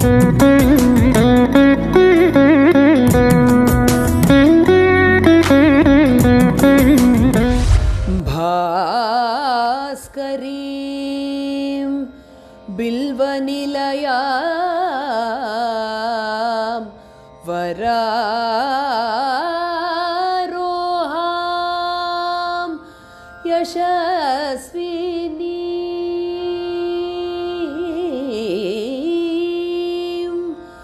भास्करीं बिल्वनिलयां वरारोहां यशस्विनीं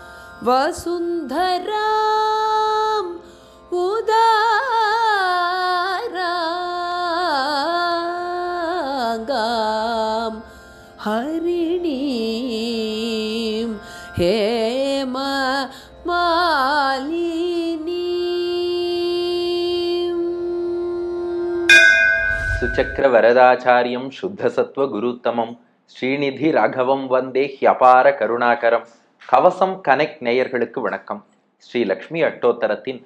वसुन्धरां उदारां हरिणीं हेममालिनीं சுச்சக்கர வரதாச்சாரியம் சுத்தசத்வ குருத்தமம் ஸ்ரீநிதி ராகவம் வந்தே ஹியபார கருணாகரம். கவசம் கனெக்ட் நேயர்களுக்கு வணக்கம். ஸ்ரீ லக்ஷ்மி அட்டோத்தரத்தின்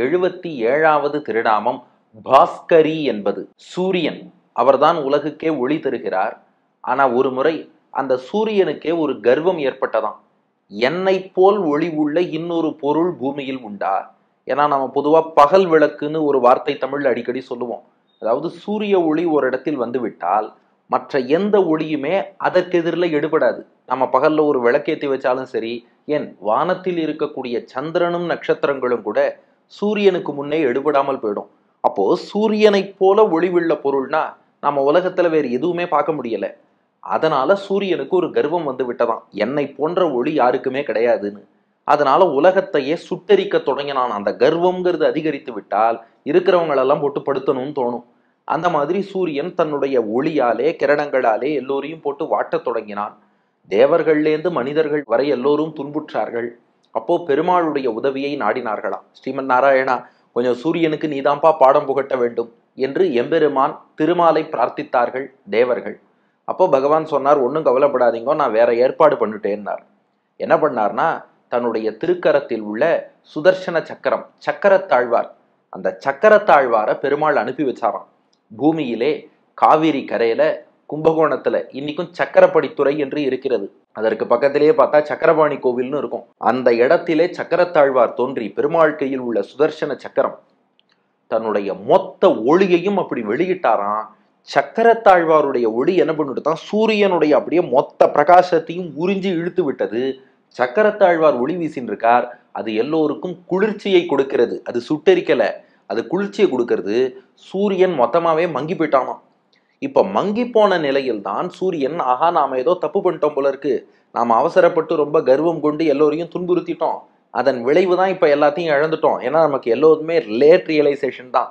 77வது திருநாமம் பாஸ்கரி என்பது. சூரியன் அவர்தான் உலகுக்கே ஒளி தருகிறார். ஆனா ஒரு முறை அந்த சூரியனுக்கே ஒரு கர்வம் ஏற்பட்டதாம். என்னை போல் ஒளி உள்ள இன்னொரு பொருள் பூமியில் உண்டா? ஏன்னா நம்ம பொதுவா பகல் விளக்குன்னு ஒரு வார்த்தை தமிழ்ல அடிக்கடி சொல்லுவோம். அதாவது சூரிய ஒளி ஒரு இடத்தில் வந்து விட்டால் மற்ற எந்த ஒளியுமே அதற்கு எதிரில் எடுபடாது. நம்ம பகல்ல ஒரு விளக்கேற்றி வச்சாலும் சரி, ஏன் வானத்தில் இருக்கக்கூடிய சந்திரனும் நட்சத்திரங்களும் கூட சூரியனுக்கு முன்னே எடுபடாமல் போயிடும். அப்போ சூரியனை போல ஒளிவுள்ள பொருள்னா நம்ம உலகத்துல வேறு எதுவுமே பார்க்க முடியல. அதனால சூரியனுக்கு ஒரு கர்வம் வந்து விட்டதாம், என்னை போன்ற ஒளி யாருக்குமே கிடையாதுன்னு. அதனால உலகத்தையே சுட்டரிக்க தொடங்கினான். அந்த கர்வம்ங்கிறது அதிகரித்து விட்டால் இருக்கிறவங்களெல்லாம் போட்டு படுத்தணும்னு தோணும். அந்த மாதிரி சூரியன் தன்னுடைய ஒளியாலே கிரணங்களாலே எல்லோரையும் போட்டு வாட்டத் தொடங்கினான். தேவர்கள்லேருந்து மனிதர்கள் வரை எல்லோரும் துன்புற்றார்கள். அப்போ பெருமாளுடைய உதவியை நாடினார்களாம். ஸ்ரீமன் நாராயணா, கொஞ்சம் சூரியனுக்கு நீதான்பா பாடம் புகட்ட வேண்டும் என்று எம்பெருமான் திருமாலை பிரார்த்தித்தார்கள் தேவர்கள். அப்போ பகவான் சொன்னார், ஒன்றும் கவலைப்படாதீங்க, நான் வேற ஏற்பாடு பண்ணிட்டேன்னார். என்ன பண்ணார்னா, தன்னுடைய திருக்கரத்தில் உள்ள சுதர்சன சக்கரம், சக்கரத்தாழ்வார், அந்த சக்கரத்தாழ்வாரை பெருமாள் அனுப்பி வச்சாராம். பூமியிலே காவிரி கரையில கும்பகோணத்துல இன்னைக்கும் சக்கரப்படித்துறை என்று இருக்கிறது. அதற்கு பக்கத்திலேயே பார்த்தா சக்கரபாணி கோவில்னு இருக்கும். அந்த இடத்திலே சக்கரத்தாழ்வார் தோன்றி பெருமாள் கையில் உள்ள சுதர்சன சக்கரம் தன்னுடைய மொத்த ஒளியையும் அப்படி வெளியிட்டாராம். சக்கரத்தாழ்வாருடைய ஒளி என்ன பண்ணிட்டுதான் சூரியனுடைய அப்படியே மொத்த பிரகாசத்தையும் உறிஞ்சி இழுத்து விட்டது. சக்கரத்தாழ்வார் ஒளி வீசின் இருக்கார், அது எல்லோருக்கும் குளிர்ச்சியை கொடுக்கிறது. அது சுட்டரிக்கல, அது குளிர்ச்சியை கொடுக்கிறது. சூரியன் மொத்தமாவே மங்கி போயிட்டானாம். இப்ப மங்கி போன நிலையில் தான் சூரியன், ஆஹா நாம ஏதோ தப்பு பண்ணிட்டோம் போல இருக்கு, நாம அவசரப்பட்டு ரொம்ப கர்வம் கொண்டு எல்லோரையும் துன்புறுத்திட்டோம், அதன் விளைவு தான் இப்ப எல்லாத்தையும் இழந்துட்டோம். ஏன்னா நமக்கு எல்லோருமே லேட் ரியலைசேஷன் தான்.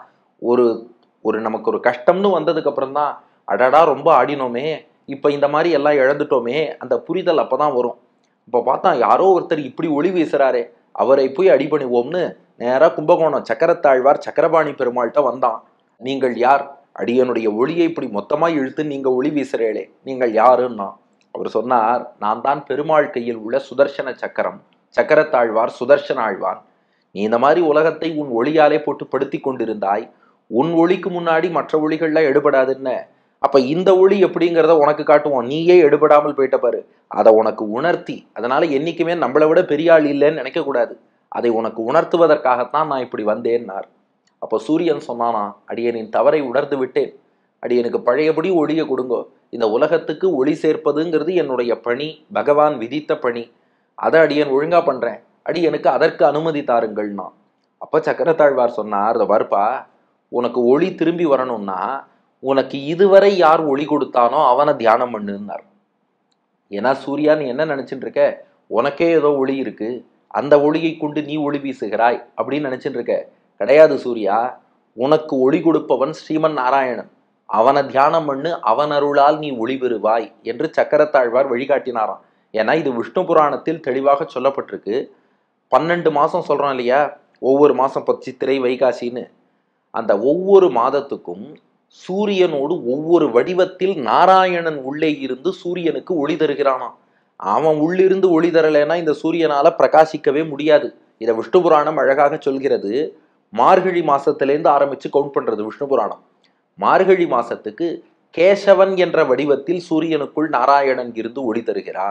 ஒரு நமக்கு ஒரு கஷ்டம்னு வந்ததுக்கு அப்புறம் தான் அடடா ரொம்ப ஆடினோமே, இப்ப இந்த மாதிரி எல்லாம் இழந்துட்டோமே, அந்த புரிதல் அப்பதான் வரும். இப்ப பார்த்தா யாரோ ஒருத்தர் இப்படி ஒளி வீசுறாரே, அவரை போய் அடிபணிவோம்னு நேரா கும்பகோணம் சக்கரத்தாழ்வார் சக்கரபாணி பெருமாள்கிட்ட வந்தான். நீங்கள் யார்? அடியனுடைய ஒளியை இப்படி மொத்தமா இழுத்து நீங்க ஒளி வீசுறேளே, நீங்கள் யாருன்னா? அவர் சொன்னார், நான் தான் பெருமாள் கையில் உள்ள சுதர்சன சக்கரம், சக்கரத்தாழ்வார் சுதர்சன ஆழ்வான். நீ இந்த மாதிரி உலகத்தை உன் ஒளியாலே போட்டு படுத்தி கொண்டிருந்தாய். உன் ஒளிக்கு முன்னாடி மற்ற ஒளிகள்லாம் எடுபடாதுன்னு. அப்ப இந்த ஒளி எப்படிங்கிறத உனக்கு காட்டுவோம், நீயே எடுபடாமல் போயிட்ட பாரு, அதை உனக்கு உணர்த்தி, அதனால என்னைக்குமே நம்மளை விட பெரிய ஆள் இல்லைன்னு நினைக்க கூடாது, அதை உனக்கு உணர்த்துவதற்காகத்தான் நான் இப்படி வந்தேன்னார். அப்போ சூரியன் சொன்னானா, அடியனின் தவறை உணர்ந்து விட்டேன், அடியனுக்கு பழையபடி ஒளியை கொடுங்கோ, இந்த உலகத்துக்கு ஒளி சேர்ப்பதுங்கிறது என்னுடைய பணி, பகவான் விதித்த பணி, அதை அடியன் ஒழுங்கா பண்றேன், அடியனுக்கு அதற்கு அனுமதி தாருங்கள்னா. அப்ப சக்கரத்தாழ்வார் சொன்னார், அதை பார்ப்பா, உனக்கு ஒளி திரும்பி வரணும்னா உனக்கு இதுவரை யார் ஒளி கொடுத்தானோ அவனை தியானம் பண்ணுன்னார். ஏன்னா சூர்யா, நீ என்ன நினைச்சுட்டு இருக்க, உனக்கே ஏதோ ஒளி இருக்கு, அந்த ஒளியை கொண்டு நீ ஒளி வீசுகிறாய் அப்படின்னு நினைச்சுட்டு இருக்க. கிடையாது சூர்யா, உனக்கு ஒளி கொடுப்பவன் ஸ்ரீமன் நாராயணன், அவனை தியானம் பண்ணு, அவன் அருளால் நீ ஒளி பெறுவாய் என்று சக்கரத்தாழ்வார் வழிகாட்டினாராம். ஏன்னா இது விஷ்ணு புராணத்தில் தெளிவாக சொல்லப்பட்டிருக்கு. 12 மாசம் சொல்றோம் இல்லையா, ஒவ்வொரு மாசம் சித்திரை வைகாசின்னு, அந்த ஒவ்வொரு மாதத்துக்கும் சூரியனோடு ஒவ்வொரு வடிவத்தில் நாராயணன் உள்ளே இருந்து சூரியனுக்கு ஒளி தருகிறானாம். அவன் உள்ளிருந்து ஒளி தரலைன்னா இந்த சூரியனால பிரகாசிக்கவே முடியாது. இதை விஷ்ணு புராணம் அழகாக சொல்கிறது. மார்கழி மாசத்திலேருந்து ஆரம்பிச்சு கவுண்ட் பண்றது விஷ்ணு புராணம். மார்கழி மாசத்துக்கு கேசவன் என்ற வடிவத்தில் சூரியனுக்குள் நாராயணன் இருந்து ஒளி தருகிறான்.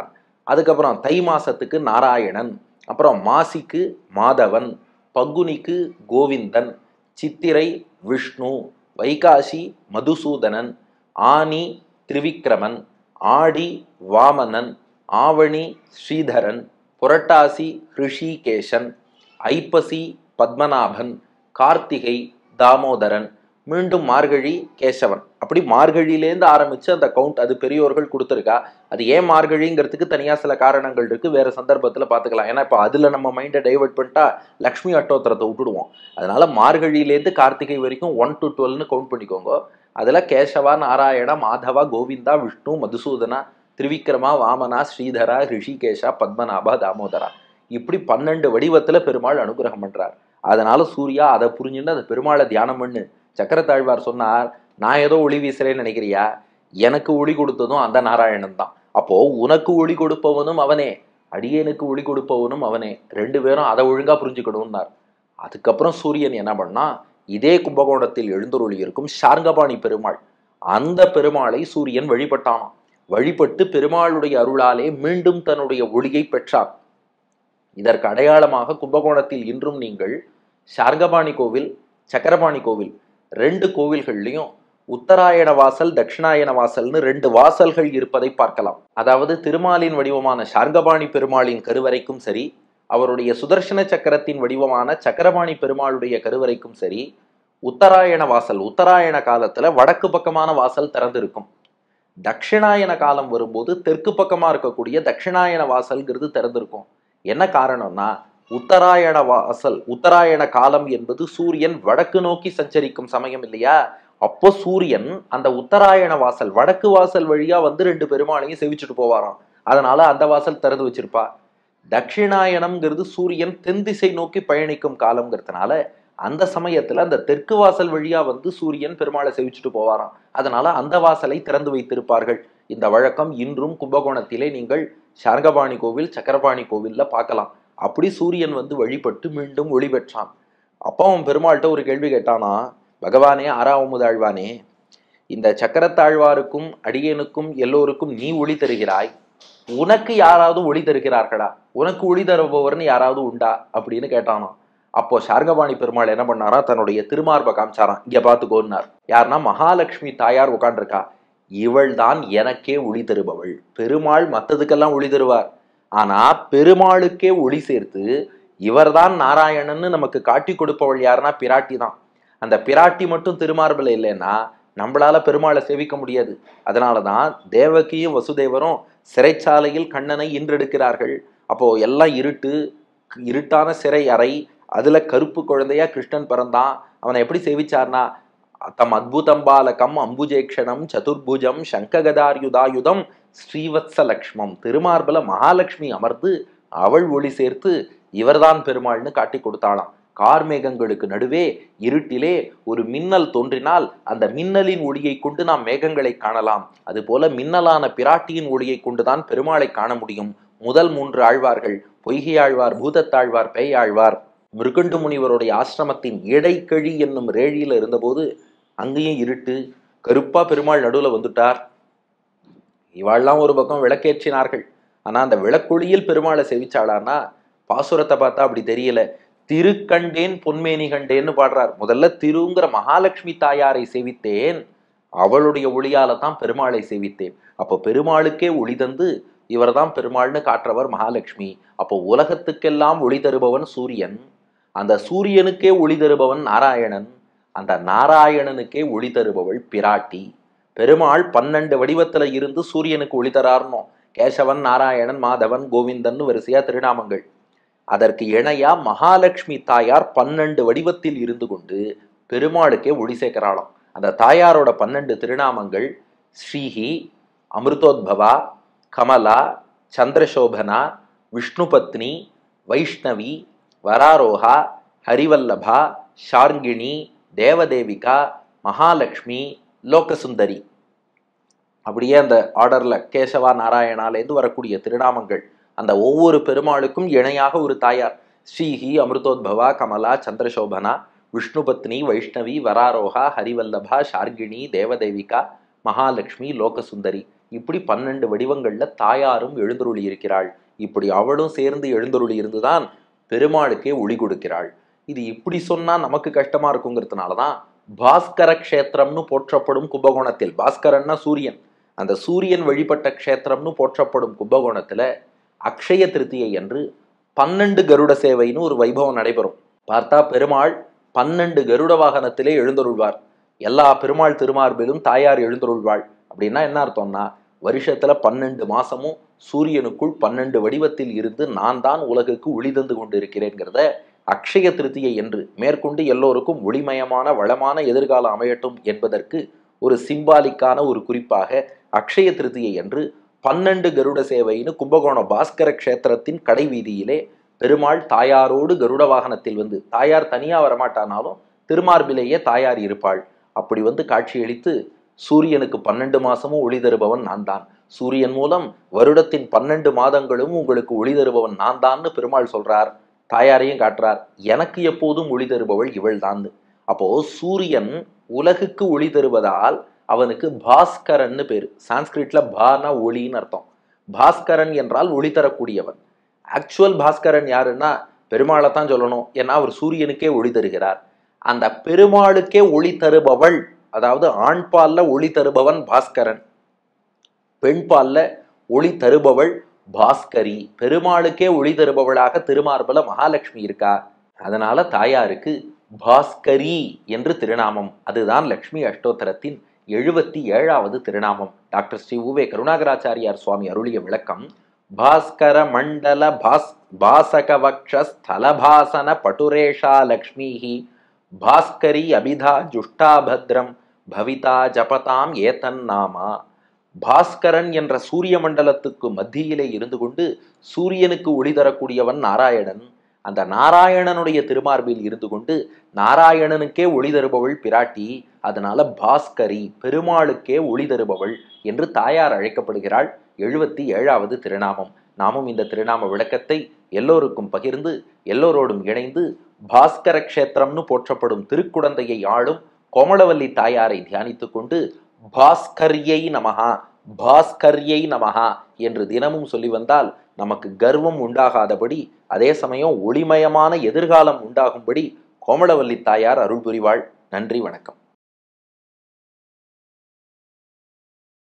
அதுக்கப்புறம் தை மாசத்துக்கு நாராயணன், அப்புறம் மாசிக்கு மாதவன், பங்குனிக்கு கோவிந்தன், சித்திரை விஷ்ணு, வைகாசி மதுசூதனன், ஆனி திரிவிக்ரமன், ஆடி வாமனன், ஆவணி ஸ்ரீதரன், புரட்டாசி ரிஷிகேசன், ஐப்பசி பத்மநாபன், கார்த்திகை தாமோதரன், மீண்டும் மார்கழி கேசவன். அப்படி மார்கழியிலேருந்து ஆரம்பிச்சு அந்த கவுண்ட் அது பெரியோர்கள் கொடுத்துருக்கா. அது ஏன் மார்கழிங்கிறதுக்கு தனியா சில காரணங்கள் இருக்கு, வேற சந்தர்ப்பத்துல பாத்துக்கலாம். ஏன்னா இப்ப அதுல நம்ம மைண்டை டைவர்ட் பண்ணிட்டா லக்ஷ்மி அட்டோத்திரத்தை விட்டுடுவோம். அதனால மார்கழியிலேருந்து கார்த்திகை வரைக்கும் 1 to 12 கவுண்ட் பண்ணிக்கோங்க. அதுல கேசவா, நாராயணா, மாதவா, கோவிந்தா, விஷ்ணு, மதுசூதனா, திரிவிக்ரமா, வாமனா, ஸ்ரீதரா, ரிஷிகேஷா, பத்மநாபா, தாமோதரா, இப்படி 12 வடிவத்துல பெருமாள் அனுகிரகம் பண்றார். அதனால சூர்யா அதை புரிஞ்சுட்டு அந்த பெருமாளை தியானம் பண்ணு. சக்கரத்தாழ்வார் சொன்னார், நான் ஏதோ ஒளி வீசுறேன்னு நினைக்கிறியா? எனக்கு ஒளி கொடுத்ததும் அந்த நாராயணன் தான். அப்போ உனக்கு ஒளி கொடுப்பவனும் அவனே, அடியேனுக்கு ஒளி கொடுப்பவனும் அவனே. 2 பேரும் அதை ஒழுங்கா புரிஞ்சுக்கணும்னார். அதுக்கப்புறம் சூரியன் என்ன பண்ணா, இதே கும்பகோணத்தில் எழுந்தருளி இருக்கும் சார்ங்கபாணி பெருமாள், அந்த பெருமாளை சூரியன் வழிபட்டானாம். வழிபட்டு பெருமாளுடைய அருளாலே மீண்டும் தன்னுடைய ஒளியை பெற்றார். இதற்கு அடையாளமாக கும்பகோணத்தில் இன்றும் நீங்கள் சார்ங்கபாணி கோவில், சக்கரபாணி கோவில் 2 கோவில்கள்லையும் உத்தராயண வாசல், தட்சிணாயன வாசல்னு 2 வாசல்கள் இருப்பதை பார்க்கலாம். அதாவது திருமாலின் வடிவமான சார்ங்கபாணி பெருமாளின் கருவறைக்கும் சரி, அவருடைய சுதர்சன சக்கரத்தின் வடிவமான சக்கரபாணி பெருமாளுடைய கருவறைக்கும் சரி, உத்தராயண வாசல், உத்தராயண காலத்துல வடக்கு பக்கமான வாசல் திறந்திருக்கும். தட்சிணாயன காலம் வரும்போது தெற்கு பக்கமா இருக்கக்கூடிய தட்சிணாயன வாசல்ங்கிறது திறந்திருக்கும். என்ன காரணம்னா, உத்தராயண வாசல், உத்தராயண காலம் என்பது சூரியன் வடக்கு நோக்கி சஞ்சரிக்கும் சமயம் இல்லையா? அப்போ சூரியன் அந்த உத்தராயண வாசல், வடக்கு வாசல் வழியா வந்து 2 பெருமாளையும் செவிச்சுட்டு போவாராம். அதனால அந்த வாசல் திறந்து வச்சிருப்பா. தட்சிணாயனம்ங்கிறது சூரியன் தென் திசை நோக்கி பயணிக்கும் காலம்ங்கிறதுனால அந்த சமயத்துல அந்த தெற்கு வாசல் வழியா வந்து சூரியன் பெருமாளை செவிச்சுட்டு போவாராம். அதனால அந்த வாசலை திறந்து வைத்திருப்பார்கள். இந்த வழக்கம் இன்றும் கும்பகோணத்திலே நீங்கள் சார்ங்கபாணி கோவில், சக்கரபாணி கோவில்ல பார்க்கலாம். அப்படி சூரியன் வந்து வழிபட்டு மீண்டும் ஒளி பெற்றான். அப்போ அவன் பெருமாள்கிட்ட ஒரு கேள்வி கேட்டானா, பகவானே, ஆறாவமுதாழ்வானே, இந்த சக்கரத்தாழ்வாருக்கும் அடியேனுக்கும் எல்லோருக்கும் நீ ஒளி தருகிறாய், உனக்கு யாராவது ஒளி தருகிறார்களா? உனக்கு ஒளி தருபவர்னு யாராவது உண்டா அப்படின்னு கேட்டானா. அப்போ சார்ங்கபாணி பெருமாள் என்ன பண்ணாரா, தன்னுடைய திருமார்பை காமிச்சாராம். இங்க பாத்துக்கோன்னார். யாருன்னா, மகாலட்சுமி தாயார் உட்காண்டிருக்கா, இவள் தான் எனக்கே ஒளி தருபவள். பெருமாள் மற்றதுக்கெல்லாம் ஒளி தருவார், ஆனா பெருமாளுக்கே ஒளி சேர்த்து இவர்தான் நாராயணன்னு நமக்கு காட்டி கொடுப்பவள் யாருன்னா பிராட்டி தான். அந்த பிராட்டி மட்டும் திருமார்பில் இல்லைன்னா நம்மளால பெருமாளை சேவிக்க முடியாது. அதனாலதான் தேவகியும் வசுதேவரும் சிறைச்சாலையில் கண்ணனை இன்றெடுக்கிறார்கள். அப்போ எல்லாம் இருட்டு, இருட்டான சிறை அறை, அதுல கருப்பு குழந்தையா கிருஷ்ணன் பிறந்தான். அவனை எப்படி சேவிச்சார்னா, தம் அத்புதம்பாலகம் அம்புஜேக்ஷணம் சதுர்புஜம் சங்ககதார்யுதாயுதம் ஸ்ரீவத்ச லக்ஷ்மம், திருமார்பல மகாலட்சுமி அமர்ந்து அவள் ஒளி சேர்த்து இவர்தான் பெருமாள்னு காட்டி கொடுத்தாளாம். கார்மேகங்களுக்கு நடுவே இருட்டிலே ஒரு மின்னல் தோன்றினால் அந்த மின்னலின் ஒளியை கொண்டு நாம் மேகங்களை காணலாம். அதுபோல மின்னலான பிராட்டியின் ஒளியை கொண்டுதான் பெருமாளை காண முடியும். முதல் 3 ஆழ்வார்கள், பொய்கை ஆழ்வார், பூதத்தாழ்வார், பேயாழ்வார், மிருகண்டு முனிவருடைய ஆசிரமத்தின் இடைக்கழி என்னும் ரேழியில இருந்தபோது அங்கேயும் இருட்டு, கருப்பா பெருமாள் நடுவுல வந்துட்டார். இவாள்லாம் ஒரு பக்கம் விளக்கேற்றினார்கள். ஆனா அந்த விளக்கொளியில் பெருமாளை செவிச்சாளான்னா பாசுரத்தை பார்த்தா அப்படி தெரியல. திருக்கண்டேன் பொன்மேனி கண்டேன்னு பாடுறார். முதல்ல திருங்கிற மகாலட்சுமி தாயாரை சேவித்தேன், அவளுடைய ஒளியால தான் பெருமாளை சேவித்தேன். அப்போ பெருமாளுக்கே ஒளி தந்து இவர்தான் பெருமாள்னு காட்டுறவர் மகாலட்சுமி. அப்போ உலகத்துக்கெல்லாம் ஒளி தருபவன் சூரியன், அந்த சூரியனுக்கே ஒளி தருபவன் நாராயணன், அந்த நாராயணனுக்கே ஒளி தருபவள் பிராட்டி. பெருமாள் 12 வடிவத்துல இருந்து சூரியனுக்கு ஒளி தரார்னோ. கேசவன், நாராயணன், மாதவன், கோவிந்தன் வரிசையா திருநாமங்கள். அதற்கு இணையா மகாலட்சுமி தாயார் 12 வடிவத்தில் இருந்து கொண்டு பெருமாளுக்கே ஒளி சேர்க்கிறாளாம். அந்த தாயாரோட 12 திருநாமங்கள் ஸ்ரீஹி, அமிர்தோத்பவா, கமலா, சந்திரசோபனா, விஷ்ணுபத்னி, வைஷ்ணவி, வராரோகா, ஹரிவல்லபா, ஷார்ங்கிணி, தேவதேவிகா, மகாலட்சுமி, லோகசுந்தரி. அப்படியே அந்த ஆர்டர்ல கேசவா, நாராயணாலேருந்து வரக்கூடிய திருநாமங்கள். அந்த ஒவ்வொரு பெருமாளுக்கும் இணையாக ஒரு தாயார். ஸ்ரீஹி, அமிர்தோத்பவா, கமலா, சந்திரசோபனா, விஷ்ணுபத்னி, வைஷ்ணவி, வராரோகா, ஹரிவல்லபா, ஷார்ங்கிணி, தேவதேவிகா, மகாலட்சுமி, லோகசுந்தரி. இப்படி 12 வடிவங்கள்ல தாயாரும் எழுந்தருளி இருக்கிறாள். இப்படி அவளும் சேர்ந்து எழுந்தருளி இருந்துதான் பெருமாளுக்கே ஒளி கொடுக்கிறாள். இது இப்படி சொன்னா நமக்கு கஷ்டமா இருக்குங்கிறதுனாலதான் பாஸ்கர க்ஷேத்திரம்னு போற்றப்படும் கும்பகோணத்தில், பாஸ்கரன்னா சூரியன், அந்த சூரியன் வழிபட்ட க்ஷேத்திரம்னு போற்றப்படும் கும்பகோணத்துல அக்ஷய திருத்தியை என்று 12 கருட சேவைன்னு ஒரு வைபவம் நடைபெறும். பார்த்தா பெருமாள் 12 கருட வாகனத்திலே எழுந்தருள்வார். எல்லா பெருமாள் திருமார்பிலும் தாயார் எழுந்தருள்வாள். அப்படின்னா என்ன அர்த்தம்னா, வருஷத்துல 12 மாசமும் சூரியனுக்குள் 12 வடிவத்தில் இருந்து நான் தான் உலகுக்கு ஒளி தந்து கொண்டிருக்கிறேங்கிறத அக்ஷய திருத்தியை என்று மேற்கொண்டு எல்லோருக்கும் ஒளிமயமான வளமான எதிர்காலம் அமையட்டும் என்பதற்கு ஒரு சிம்பாலிக்கான ஒரு குறிப்பாக அக்ஷய திருத்தியை என்று 12 கருட சேவைன்னு கும்பகோணம் பாஸ்கர க்ஷேத்திரத்தின் கடை வீதியிலே பெருமாள் தாயாரோடு கருட வாகனத்தில் வந்து, தாயார் தனியா வரமாட்டானாலும் திருமார்பிலேயே தாயார் இருப்பாள். அப்படி வந்து காட்சியளித்து சூரியனுக்கு 12 மாசமும் ஒளி தருபவன் நான் தான், சூரியன் மூலம் வருடத்தின் 12 மாதங்களும் உங்களுக்கு ஒளி தருபவன் நான் தான்னு பெருமாள் சொல்றார். தாயாரையும் காட்டுறார், எனக்கு எப்போதும் ஒளி தருபவள் இவள் தான். அப்போ சூரியன் உலகுக்கு ஒளி தருவதால் அவனுக்கு பாஸ்கரன்னு பேரு. சான்ஸ்கிரிட்ல பானா ஒளின்னு அர்த்தம். பாஸ்கரன் என்றால் ஒளி தரக்கூடியவன். ஆக்சுவல் பாஸ்கரன் யாருன்னா பெருமாளை தான் சொல்லணும். ஏன்னா அவர் சூரியனுக்கே ஒளி தருகிறார். அந்த பெருமாளுக்கே ஒளி தருபவள், அதாவது ஆண் பால்ல ஒளி தருபவன் பாஸ்கரன், பெண் பால்ல ஒளி தருபவள் பாஸ்கரி. பெருமாளுக்கே ஒளி தருபவளாக திருமார்பல மகாலட்சுமி இருக்கா. அதனால தாயாருக்கு பாஸ்கரி என்று திருநாமம். அதுதான் லக்ஷ்மி அஷ்டோத்தரத்தின் 77வது திருநாமம். டாக்டர் ஸ்ரீ உவே கருணாகராச்சாரியார் சுவாமி அருளிய விளக்கம்: பாஸ்கர மண்டல பாசகவக்ஷ ஸ்தலபாசன பட்டுரேஷா லக்ஷ்மிஹி பாஸ்கரி அபிதா ஜுஷ்டாபத்ரம் பவிதா ஜபதாம் ஏதன் நாமா. பாஸ்கரன் என்ற சூரிய மண்டலத்துக்கு மத்தியிலே இருந்து கொண்டு சூரியனுக்கு ஒளி தரக்கூடியவன் நாராயணன். அந்த நாராயணனுடைய திருமார்பில் இருந்து கொண்டு நாராயணனுக்கே ஒளி தருபவள் பிராட்டி. அதனால பாஸ்கரி, பெருமாளுக்கே ஒளி தருபவள் என்று தாயார் அழைக்கப்படுகிறாள். 77வது திருநாமம். நாமும் இந்த திருநாம விளக்கத்தை எல்லோருக்கும் பகிர்ந்து எல்லோரோடும் இணைந்து பாஸ்கர க்ஷேத்திரம்னு போற்றப்படும் திருக்குடந்தையை ஆளும் கோமளவல்லி தாயாரை தியானித்துக் கொண்டு பாஸ்கர்யை நமஹா, பாஸ்கர்யை நமஹா என்று தினமும் சொல்லி வந்தால் நமக்கு கர்வம் உண்டாகாதபடி, அதே சமயம் ஒளிமயமான எதிர்காலம் உண்டாகும்படி கோமளவல்லி தாயார் அருள் புரிவாள். நன்றி, வணக்கம்.